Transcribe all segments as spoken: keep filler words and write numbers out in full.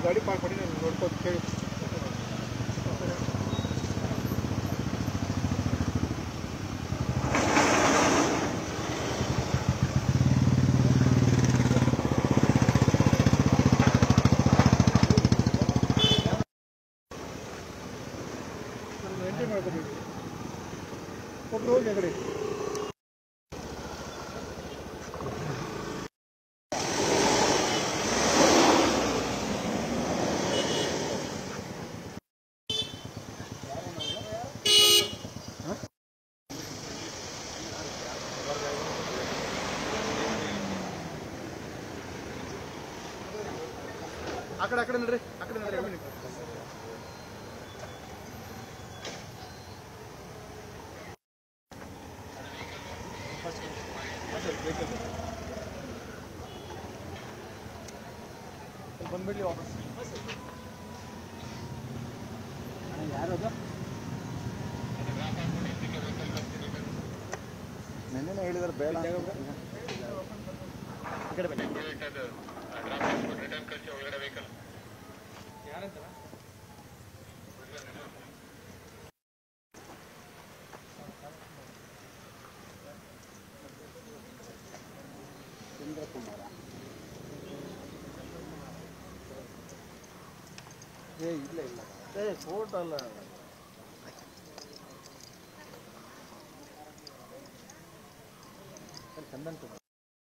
ಗಾಡಿ ಪಾರ್ಕ್ ಮಾಡಿ ನಾನು ನೋಡ್ಕೊಂಡು ಕೇಳಿ ಎಂಟ್ರಿ ಮಾಡ್ಕೋಬೇಕು ಒಬ್ರು ಹೋಗಿ ಆ ಕಡೆ ಆ ಕಡೆ ಆ ಕಡೆ ನೋಡ್ರಿ ಆ ಕಡೆ ನೋಡ್ರಿ ಬಂದ್ಬಿಡ್ಲಿ ವಾಪಸ್ ಯಾರು ಅದು ನೆನ್ನೆ ಹೇಳಿದಾರೆ ಬೇಡ ಈ ಕಡೆ ಬನ್ನಿ ಯಾರಂತ ಚಂದ್ರಕುಮಾರ ಏ ಇಲ್ಲ ಇಲ್ಲ ಏ ಫೋಟೋ ಅಲ್ಲ ಚಂದನ್ ಕುಮಾರ್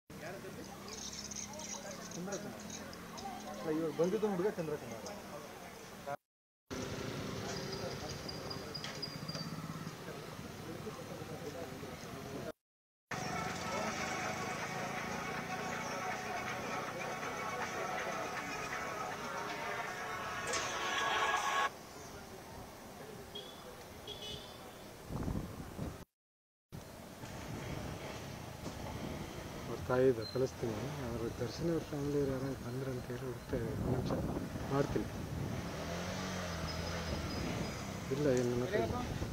ಚಂದ್ರಕುಮಾರ್ ಇವಾಗ ಬಂದಿದ್ದು ಹುಡುಗ ಚಂದ್ರಕುಮಾರ್ ತಾಯಿದ ಕಳಿಸ್ತೀನಿ ಅವರು ದರ್ಶನ ಅವ್ರ ಫ್ಯಾಮಿಲಿ ಯಾರು ಬಂದ್ರೆ ಅಂತ ಹೇಳಿ ಹುಡುಕ್ತಾ ಇದ್ದಾರೆ ಒಂದು ನಿಮಿಷ ಮಾಡ್ತೀನಿ ಇಲ್ಲ ಏನು ನನ್ನ ಹತ್ರ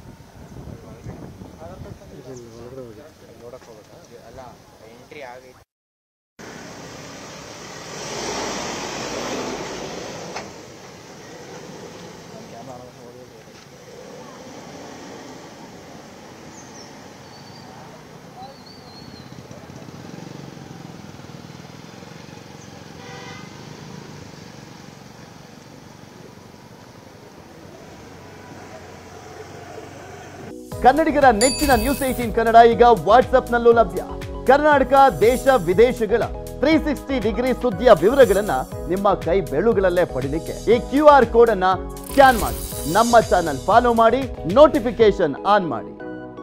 ಇಲ್ಲ ಹೊರಗಡೆ ಹೋಗಿ ನೋಡಕ್ಕೆ ಹೋಗ್ಬೇಕಾ ಅಲ್ಲ ಎಂಟ್ರಿ ಆಗೈತೆ ಕನ್ನಡಿಗರ ನೆಚ್ಚಿನ ನ್ಯೂಸ್ ಏಟೀನ್ ಕನ್ನಡ ಈಗ ವಾಟ್ಸ್ಆಪ್ನಲ್ಲೂ ಲಭ್ಯ. ಕರ್ನಾಟಕ ದೇಶ ವಿದೇಶಗಳ ತ್ರೀ ಸಿಕ್ಸ್ಟಿ ಡಿಗ್ರಿ ಸುದ್ದಿಯ ವಿವರಗಳನ್ನ ನಿಮ್ಮ ಕೈ ಬೆರಳುಗಳಲ್ಲೇ ಪಡಿಲಿಕ್ಕೆ ಈ ಕ್ಯೂ ಆರ್ ಕೋಡ್ ಅನ್ನ ಸ್ಕ್ಯಾನ್ ಮಾಡಿ ನಮ್ಮ ಚಾನಲ್ ಫಾಲೋ ಮಾಡಿ ನೋಟಿಫಿಕೇಶನ್ ಆನ್ ಮಾಡಿ.